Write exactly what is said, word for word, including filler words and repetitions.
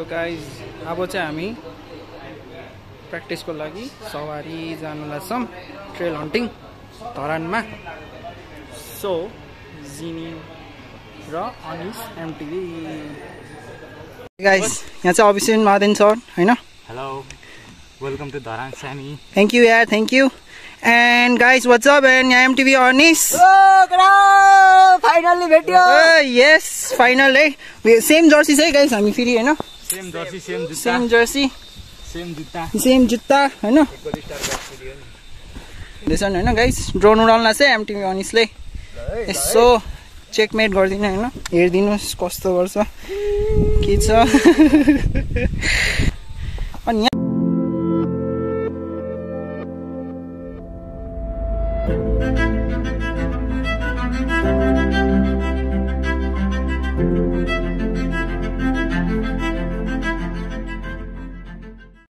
Guys अब चाहिँ हामी प्र्याक्टिसको लागि सवारी जानुलाई छौँ ट्रेल हन्टिङ धरानमा। सो जिनी र अनिश एमटिभी गाइज यहाँ चाहिँ अभिषेक मादेन सर हैन। हेलो वेलकम टु धरान सामी। थ्याङ्क यू यार thank you. And guys what's up and यहाँ एमटिभी अनिश फाइनली भेट्यो। यस फाइनल है। सेम जर्सी है गाइज हामी फेरि हैन। सेम जर्सी सेम जुत्ता सेम जर्सी सेम जुत्ता सेम जुत्ता हैन। देसन हैन गाइज ड्रोन उडाल्न चाहिँ एमटिभी अनिशले यसो चेकमेट गर्दिन हैन। हेर्दिनुस् कस्तो गर्छ के छ। अनि यहाँ